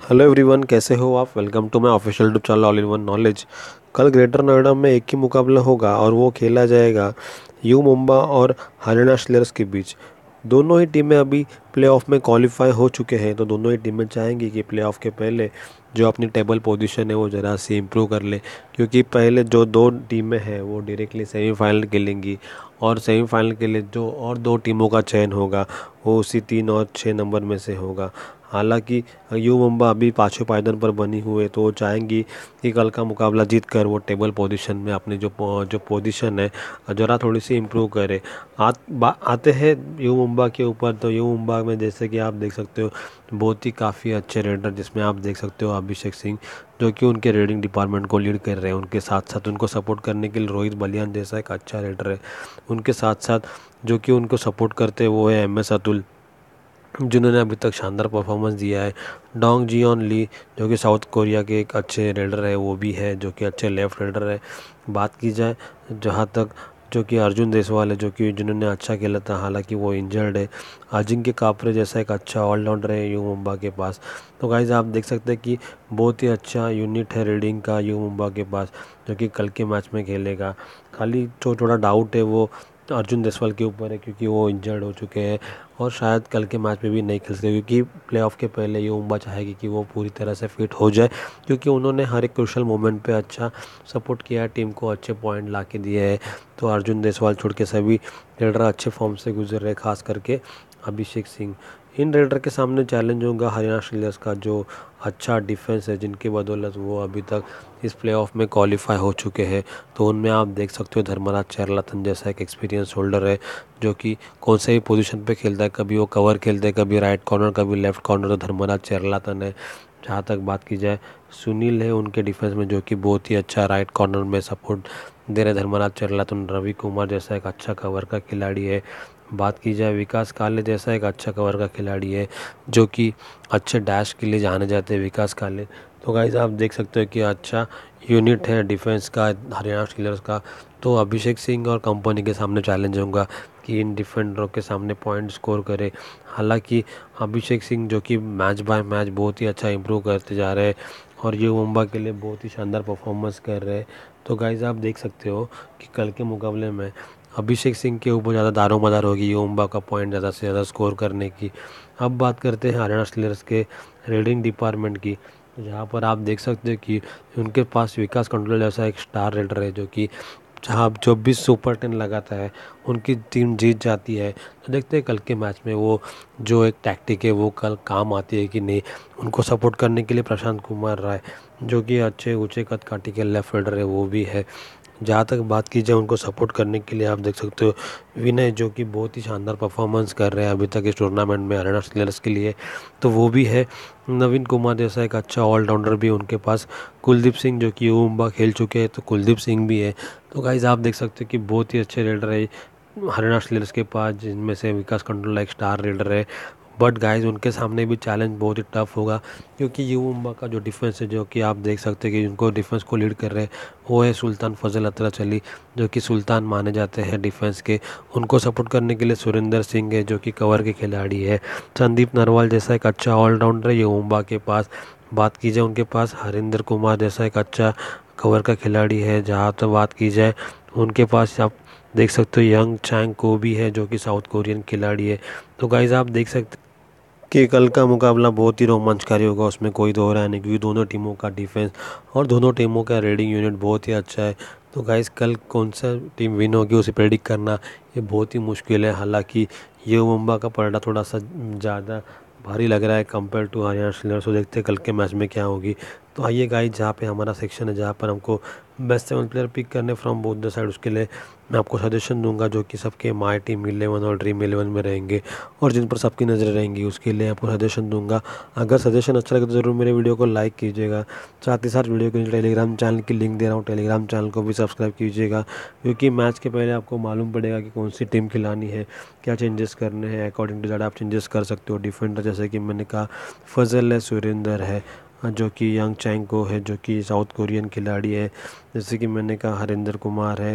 Hello everyone, कैसे हो आप। Welcome to my official YouTube channel all in one knowledge. कल ग्रेटर नोएडा में एक ही मुकाबला होगा और वो खेला जाएगा यू मुंबा और हरियाणा स्टीलर्स के बीच। दोनों ही टीमें अभी प्लेऑफ में क्वालिफाई हो चुके हैं, तो दोनों ही टीमें चाहेंगी कि प्लेऑफ के पहले जो अपनी टेबल पोजीशन है वो ज़रा सी इम्प्रूव कर ले, क्योंकि पहले जो दो टीमें हैं वो डायरेक्टली सेमीफाइनल खेलेंगी और सेमीफाइनल के लिए जो और दो टीमों का चयन होगा वो उसी 3 और 6 नंबर में से होगा। हालांकि यू मुंबा अभी पाँचवें पायदान पर बनी हुई है, तो वो चाहेंगी कि कल का मुकाबला जीत कर वो टेबल पोजीशन में अपनी जो पोजीशन है ज़रा थोड़ी सी इम्प्रूव करे। आते हैं यू मुंबा के ऊपर। तो यू मुंबा में जैसे कि आप देख सकते हो बहुत ही काफ़ी अच्छे रेडर, जिसमें आप देख सकते हो अभिषेक सिंह जो कि उनके रेडिंग डिपार्टमेंट को लीड कर रहे हैं। उनके साथ साथ उनको सपोर्ट करने के लिए रोहित बलियान जैसा एक अच्छा रेडर है। उनके साथ साथ जो कि उनको सपोर्ट करते हैं वो है MS अतुल, जिन्होंने अभी तक शानदार परफॉर्मेंस दिया है। डोंग जियोन ली जो कि साउथ कोरिया के एक अच्छे रेडर है, वो भी है जो कि अच्छे लेफ्ट रेडर है। बात की जाए जहाँ तक जो कि अर्जुन देसवाल है, जो कि जिन्होंने अच्छा खेला था, हालांकि वो इंजर्ड है। अजिंक्य कापरे जैसा एक अच्छा ऑलराउंडर है यू मुंबा के पास। तो गाइज आप देख सकते हैं कि बहुत ही अच्छा यूनिट है रीडिंग का यू मुंबा के पास, जो कि कल के मैच में खेलेगा। खाली जो थोड़ा डाउट है वो अर्जुन देसवाल के ऊपर है, क्योंकि वो इंजर्ड हो चुके हैं और शायद कल के मैच में भी नहीं खेल सकते, क्योंकि प्लेऑफ के पहले ये मुंबा चाहेगी कि वो पूरी तरह से फिट हो जाए, क्योंकि उन्होंने हर एक क्रूशल मोमेंट पे अच्छा सपोर्ट किया है, टीम को अच्छे पॉइंट ला के दिए हैं। तो अर्जुन देसवाल छोड़ के सभी रेडर अच्छे फॉर्म से गुजर रहे, खास करके अभिषेक सिंह। इन रेडर के सामने चैलेंज होगा हरियाणा स्टीलर्स का जो अच्छा डिफेंस है, जिनकी बदौलत वो अभी तक इस प्लेऑफ में क्वालिफाई हो चुके हैं। तो उनमें आप देख सकते हो धर्मराज चेरलातन जैसा एक एक्सपीरियंस होल्डर है, जो कि कौन से भी पोजीशन पे खेलता है, कभी वो कवर खेलते हैं, कभी राइट कॉर्नर, कभी लेफ्ट कॉर्नर। तो धर्मराज चेरलातन है। जहाँ तक बात की जाए सुनील है उनके डिफेंस में, जो कि बहुत ही अच्छा राइट कॉर्नर में सपोर्ट दे रहे धर्मराज चेरलातन। रवि कुमार जैसा एक अच्छा कवर का खिलाड़ी है। बात की जाए विकास काले जैसा एक अच्छा कवर का खिलाड़ी है, जो कि अच्छे डैश के लिए जाने जाते हैं विकास काले। तो गाइज आप देख सकते हो कि अच्छा यूनिट है डिफेंस का हरियाणा स्टीलर्स का। तो अभिषेक सिंह और कंपनी के सामने चैलेंज होगा कि इन डिफेंडरों के सामने पॉइंट स्कोर करे। हालांकि अभिषेक सिंह जो कि मैच बाय मैच बहुत ही अच्छा इंप्रूव करते जा रहे हैं और ये मुंबा के लिए बहुत ही शानदार परफॉर्मेंस कर रहे हैं। तो गाइज आप देख सकते हो कि कल के मुकाबले में अभिषेक सिंह के ऊपर ज़्यादा दारोमदार होगी ये मुंबा का पॉइंट ज़्यादा से ज़्यादा स्कोर करने की। अब बात करते हैं हरियाणा स्टीलर्स के रेडिंग डिपार्टमेंट की, जहाँ पर आप देख सकते हैं कि उनके पास विकास कंट्रोल जैसा एक स्टार रेडर है, जो कि जहाँ जो भी सुपर 10 लगाता है उनकी टीम जीत जाती है। तो देखते हैं कल के मैच में वो जो एक टैक्टिक है वो कल काम आती है कि नहीं। उनको सपोर्ट करने के लिए प्रशांत कुमार राय जो कि अच्छे ऊंचे कद काठी के लेफ्ट रेडर है वो भी है। जहाँ तक बात की जाए उनको सपोर्ट करने के लिए आप देख सकते हो विनय, जो कि बहुत ही शानदार परफॉर्मेंस कर रहे हैं अभी तक इस टूर्नामेंट में हरियाणा स्टीलर्स के लिए, तो वो भी है। नवीन कुमार जैसा एक अच्छा ऑलराउंडर भी उनके पास। कुलदीप सिंह जो कि मुंबा खेल चुके हैं, तो कुलदीप सिंह भी है। तो गाइज आप देख सकते हो कि बहुत ही अच्छे रेडर है हरियाणा स्टीलर्स के पास, जिनमें से विकास कंट्रोल एक स्टार रेडर है। बट गाइज उनके सामने भी चैलेंज बहुत ही टफ होगा, क्योंकि यू मुंबा का जो डिफेंस है, जो कि आप देख सकते हैं कि उनको डिफेंस को लीड कर रहे हैं वो है सुल्तान फजल अतरा चली, जो कि सुल्तान माने जाते हैं डिफेंस के। उनको सपोर्ट करने के लिए सुरेंद्र सिंह है, जो कि कवर के खिलाड़ी है। संदीप नरवाल जैसा एक अच्छा ऑलराउंडर है यू मुंबा के पास। बात की जाए उनके पास हरिंदर कुमार जैसा एक अच्छा कवर का खिलाड़ी है। जहाँ तो बात की जाए उनके पास आप देख सकते हो यंग चैंग को भी है, जो कि साउथ कोरियन खिलाड़ी है। तो गाइज आप देख सकते कि कल का मुकाबला बहुत ही रोमांचकारी होगा, उसमें कोई दो राय नहीं, क्योंकि दोनों टीमों का डिफेंस और दोनों टीमों का रेडिंग यूनिट बहुत ही अच्छा है। तो गाइस कल कौन सा टीम विन होगी उसे प्रेडिक्ट करना ये बहुत ही मुश्किल है। हालांकि ये मुंबा का पलड़ा थोड़ा सा ज़्यादा भारी लग रहा है कंपेयर टू हरियाणा स्टीलर्स। तो देखते हैं कल के मैच में क्या होगी। तो आइए गाइस, जहाँ पे हमारा सेक्शन है, जहाँ पर हमको बेस्ट 7 प्लेयर पिक करने फ्रॉम बोथ द साइड, उसके लिए मैं आपको सजेशन दूंगा जो कि सबके माई टीम 11 और ड्रीम 11 में रहेंगे और जिन पर सबकी नज़रें रहेंगी, उसके लिए आपको सजेशन दूंगा। अगर सजेशन अच्छा लगे तो ज़रूर मेरे वीडियो को लाइक कीजिएगा। साथ ही साथ वीडियो के टेलीग्राम चैनल की लिंक दे रहा हूँ, टेलीग्राम चैनल को भी सब्सक्राइब कीजिएगा, क्योंकि मैच के पहले आपको मालूम पड़ेगा कि कौन सी टीम खिलानी है, क्या चेंजेस करने हैं। अकॉर्डिंग टू दैट आप चेंजेस कर सकते हो। डिफेंडर जैसे कि मैंने कहा फजल है, सुरेंदर है, जो कि यंग चैंको है, जो कि साउथ कोरियन खिलाड़ी है। जैसे कि मैंने कहा हरिंदर कुमार है,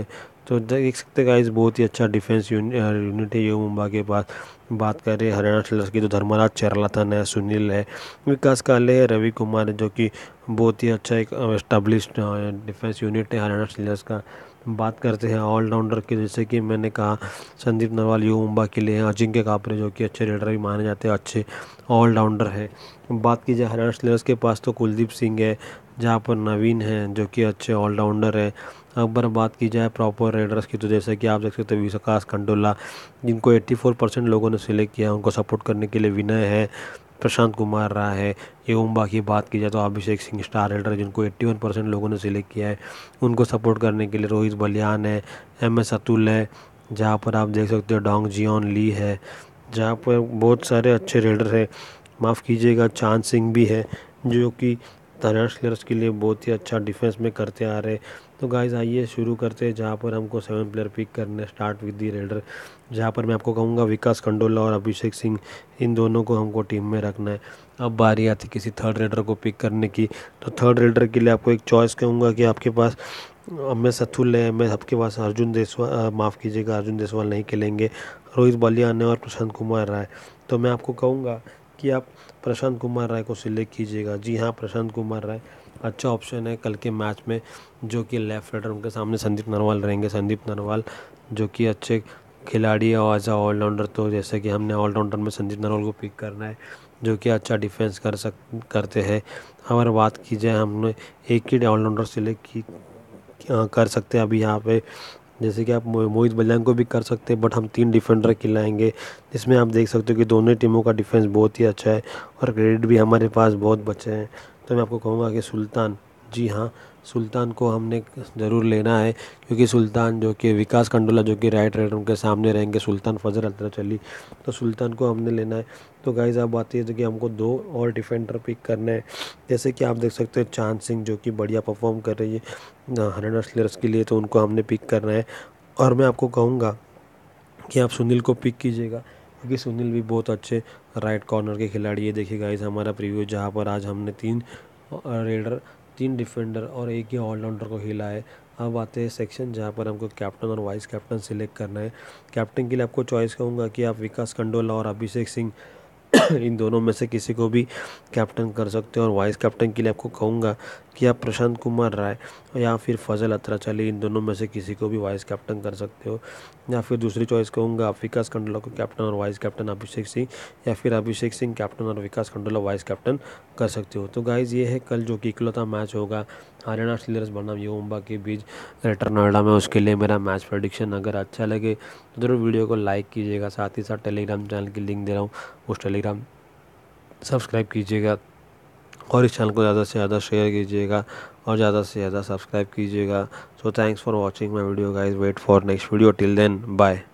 तो देख सकते गाइस, बहुत ही अच्छा डिफेंस यूनिट है यू मुंबा के पास। बात करें हरियाणा स्टीलर्स की तो धर्मराज चरलाथन है, सुनील है, विकास काले है, रवि कुमार है, जो कि बहुत ही अच्छा एक एस्टेब्लिश्ड डिफेंस यूनिट है हरियाणा स्टीलर्स का। बात करते हैं ऑलराउंडर की, जैसे कि मैंने कहा संदीप नरवाल यू मुंबा के लिए हैं, अजिंक्य कापरे जो कि अच्छे रेडर भी माने जाते हैं, अच्छे ऑलराउंडर है। बात की जाए हरियाणा स्टीलर्स के पास तो कुलदीप सिंह है, जहाँ पर नवीन है जो कि अच्छे ऑलराउंडर है। अगर बात की जाए प्रॉपर रेडर्स की तो जैसे कि आप देख सकते हो विकास खंडोला, जिनको 84% लोगों ने सिलेक्ट किया, उनको सपोर्ट करने के लिए विनय है, प्रशांत कुमार राय है। एवं बाकी बात की जाए तो अभिषेक सिंह स्टार रेडर, जिनको 81% लोगों ने सिलेक्ट किया है, उनको सपोर्ट करने के लिए रोहित बलियान है, MS अतुल है, जहाँ पर आप देख सकते हो डोंग जियोन ली है, जहाँ पर बहुत सारे अच्छे रेडर है। माफ़ कीजिएगा चांद सिंह भी है, जो कि हरियाणा स्टीलर्स के लिए बहुत ही अच्छा डिफेंस में करते आ रहे। तो गाइज आइए शुरू करते हैं, जहाँ पर हमको 7 प्लेयर पिक करने स्टार्ट विद दी रेडर, जहाँ पर मैं आपको कहूँगा विकास खंडोला और अभिषेक सिंह, इन दोनों को हमको टीम में रखना है। अब बारी आती किसी थर्ड रेडर को पिक करने की, तो थर्ड रेडर के लिए आपको एक चॉइस कहूँगा कि आपके पास MS अतुल है, मैं आपके पास अर्जुन देसवाल, माफ़ कीजिएगा अर्जुन देसवाल नहीं खेलेंगे, रोहित बलियान है और प्रशांत कुमार राय। तो मैं आपको कहूँगा कि आप प्रशांत कुमार राय को सिलेक्ट कीजिएगा। जी हाँ, प्रशांत कुमार राय अच्छा ऑप्शन है कल के मैच में, जो कि लेफ्ट राइडर उनके सामने संदीप नरवाल रहेंगे। संदीप नरवाल जो कि अच्छे खिलाड़ी है और एज अ ऑलराउंडर, तो जैसे कि हमने ऑलराउंडर में संदीप नरवाल को पिक करना है, जो कि अच्छा डिफेंस करते हैं। अगर बात की जाए, हमने एक ही ऑलराउंडर सिलेक्ट कर सकते हैं अभी यहाँ पे, जैसे कि आप मोहित बलियान को भी कर सकते हैं, बट हम 3 डिफेंडर खिलाएंगे, जिसमें आप देख सकते हो कि दोनों टीमों का डिफेंस बहुत ही अच्छा है और क्रेडिट भी हमारे पास बहुत बचे हैं। तो मैं आपको कहूँगा कि सुल्तान, जी हाँ, सुल्तान को हमने ज़रूर लेना है, क्योंकि सुल्तान जो कि विकास खंडोला जो कि राइट राइडर उनके सामने रहेंगे, सुल्तान फजर अल्तरा चली, तो सुल्तान को हमने लेना है। तो गाइस अब बात ये है कि हमको 2 और डिफेंडर पिक करने हैं, जैसे कि आप देख सकते हो चांद सिंह जो कि बढ़िया परफॉर्म कर रही है हरियाणा स्टीलर्स के लिए, तो उनको हमने पिक करना है। और मैं आपको कहूँगा कि आप सुनील को पिक कीजिएगा, क्योंकि सुनील भी बहुत अच्छे राइट कॉर्नर के खिलाड़ी है। देखिए गाइस हमारा प्रीव्यू, जहाँ पर आज हमने 3 रेडर, 3 डिफेंडर और एक ही ऑलराउंडर को हिला है। अब आते हैं सेक्शन जहाँ पर हमको कैप्टन और वाइस कैप्टन सिलेक्ट करना है। कैप्टन के लिए आपको चॉइस कहूँगा कि आप विकास खंडोला और अभिषेक सिंह इन दोनों में से किसी को भी कैप्टन कर सकते हो, और वाइस कैप्टन के लिए आपको कहूँगा कि आप प्रशांत कुमार राय या फिर फजल अतरा चली, इन दोनों में से किसी को भी वाइस कैप्टन कर सकते हो। या फिर दूसरी चॉइस कहूँगा आप विकास खंडोला को कैप्टन और वाइस कैप्टन अभिषेक सिंह, या फिर अभिषेक सिंह कैप्टन और विकास खंडोला वाइस कैप्टन कर सकते हो। तो गाइज़ ये है कल जो कि इकलौता मैच होगा हरियाणा स्टीलर्स बनाम यू मुंबा के बीच ग्रेटर नोएडा में, उसके लिए मेरा मैच प्रेडिक्शन। अगर अच्छा लगे तो ज़रूर वीडियो को लाइक कीजिएगा, साथ ही साथ टेलीग्राम चैनल की लिंक दे रहा हूँ, उस टेलीग्राम सब्सक्राइब कीजिएगा, और इस चैनल को ज़्यादा से ज़्यादा शेयर कीजिएगा और ज़्यादा से ज़्यादा सब्सक्राइब कीजिएगा। So thanks for watching my video guys, wait for next video, till then bye.